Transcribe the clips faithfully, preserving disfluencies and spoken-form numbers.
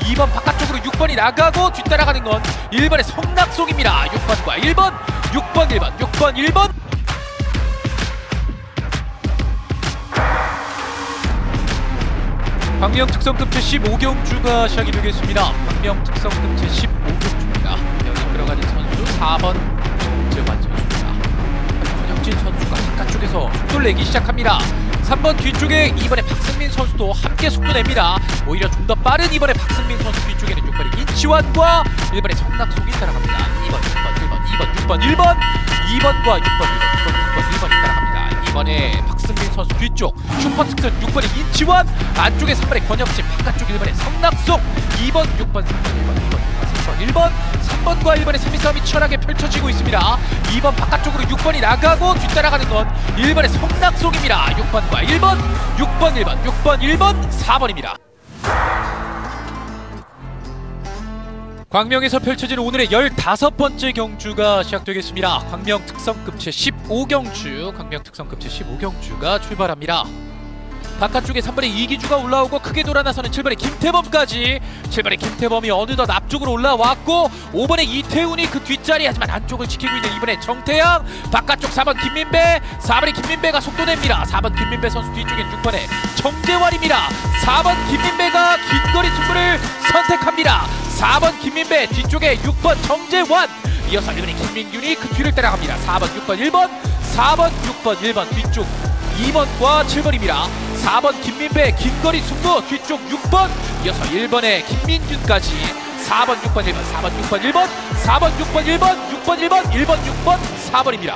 이 번 바깥쪽으로 육 번이 나가고 뒤따라가는 건 일 번의 성낙송입니다. 육 번과 일 번, 육 번 일 번, 육 번 일 번. 광명 특성급 제십오 경주가 시작이 되겠습니다. 광명 특성급 제십오 경주입니다. 여기 들어가는 선수 사 번 정재환 선수입니다. 권혁진 선수가 바깥쪽에서 속도를 내기 시작합니다. 삼 번 뒤쪽에 이번에 박승민 선수도 함께 속도 냅니다. 오히려 좀 더 빠른 이번에 박승민 선수 뒤쪽에는 육 번의 이치환과 일 번의 성낙송이 따라갑니다. 이 번, 일 번, 일 번, 이 번, 육 번, 일 번, 이 번과 육 번, 일 번, 육 번, 육 번, 일 번이 따라갑니다. 이번에 박승민 선수 뒤쪽 슈퍼 특선 육 번의 이치환, 안쪽에 삼 번의 권혁진, 바깥쪽 일 번의 성낙송, 이 번, 육 번, 삼 번, 일 번, 이 번, 육 번, 삼 번, 일 번, 삼 번과 일 번의 삼 위 싸움이 치열하게 펼쳐지고 있습니다. 이 번 바깥쪽으로 육 번이 나가고 뒤따라가는 건 일 번의 성낙송입니다. 육 번과 일 번, 육 번, 일 번, 육 번, 일 번, 사 번입니다. 광명에서 펼쳐지는 오늘의 열다섯 번째 경주가 시작되겠습니다. 광명 특성급 제십오 경주, 광명 특성급 제십오 경주가 출발합니다. 바깥쪽에 삼 번의 이기주가 올라오고 크게 돌아 나서는 칠 번의 김태범까지, 칠 번의 김태범이 어느덧 앞쪽으로 올라왔고 오 번의 이태훈이 그 뒷자리, 하지만 안쪽을 지키고 있는 이 번의 정태양, 바깥쪽 사 번 김민배, 사 번의 김민배가 속도냅니다. 사 번 김민배 선수 뒤쪽엔 육 번의 정재환입니다. 사 번 김민배가 긴거리 승부를 선택합니다. 사 번 김민배 뒤쪽에 육 번 정재환, 이어서 일 번의 김민균이 그 뒤를 따라갑니다. 사 번, 육 번, 일 번, 사 번, 육 번, 일 번 뒤쪽 이 번과 칠 번입니다. 사 번 김민배 긴거리 승부 뒤쪽 육 번, 이어서 일 번의 김민균까지 사 번, 육 번, 일 번, 사 번, 육 번, 일 번, 사 번, 육 번, 일 번, 육 번, 일 번, 일 번, 육 번, 사 번입니다.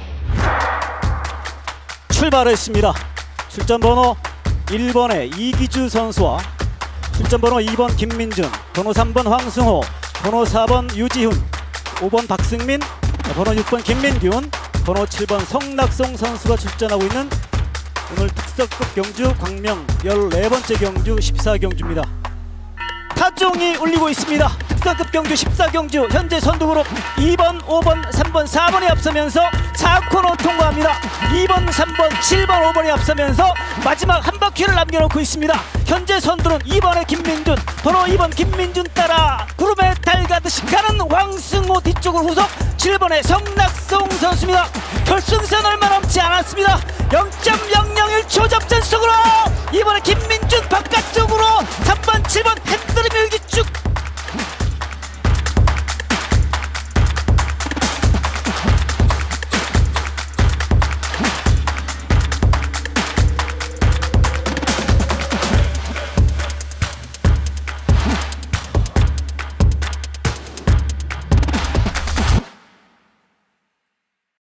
출발했습니다. 출전번호 일 번의 이기주 선수와 출전번호 이 번 김민준, 번호 삼 번 황승호, 번호 사 번 유지훈, 오 번 박승민, 번호 육 번 김민균, 번호 칠 번 성낙송 선수가 출전하고 있는 오늘 특성급 경주 광명 열네 번째 경주 십사 경주입니다. 타종이 울리고 있습니다. 특성급 경주 십사 경주 현재 선두그룹 이 번, 오 번, 삼 번, 사 번이 앞서면서 사 코너 통과합니다. 이 번, 삼 번, 칠 번, 오 번이 앞서면서 마지막 한 바퀴를 남겨놓고 있습니다. 현재 선두는 이 번의 김민준, 번호 이 번 김민준 따라 구름에 달가듯이 가는 황승호 뒤쪽을 후속 칠 번의 성낙송 선수입니다. 결승선 얼마 남지 않았습니다. 영 점 영영일 초 접전 속으로 이 번의 김민준 바깥쪽으로 삼 번, 칠 번